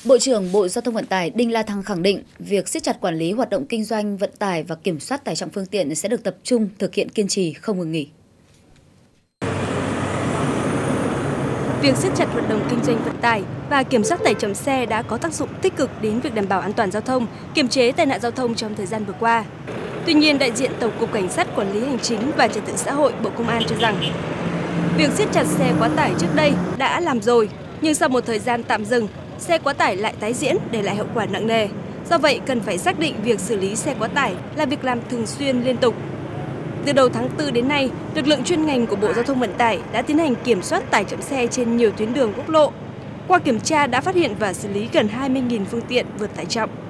Bộ trưởng Bộ Giao thông Vận tải Đinh La Thăng khẳng định việc siết chặt quản lý hoạt động kinh doanh vận tải và kiểm soát tải trọng phương tiện sẽ được tập trung thực hiện kiên trì không ngừng nghỉ. Việc siết chặt hoạt động kinh doanh vận tải và kiểm soát tải trọng xe đã có tác dụng tích cực đến việc đảm bảo an toàn giao thông, kiềm chế tai nạn giao thông trong thời gian vừa qua. Tuy nhiên, đại diện Tổng cục Cảnh sát Quản lý Hành chính và Trật tự xã hội Bộ Công an cho rằng việc siết chặt xe quá tải trước đây đã làm rồi, nhưng sau một thời gian tạm dừng, xe quá tải lại tái diễn để lại hậu quả nặng nề. Do vậy, cần phải xác định việc xử lý xe quá tải là việc làm thường xuyên liên tục. Từ đầu tháng 4 đến nay, lực lượng chuyên ngành của Bộ Giao thông Vận tải đã tiến hành kiểm soát tải trọng xe trên nhiều tuyến đường quốc lộ. Qua kiểm tra đã phát hiện và xử lý gần 20.000 phương tiện vượt tải trọng.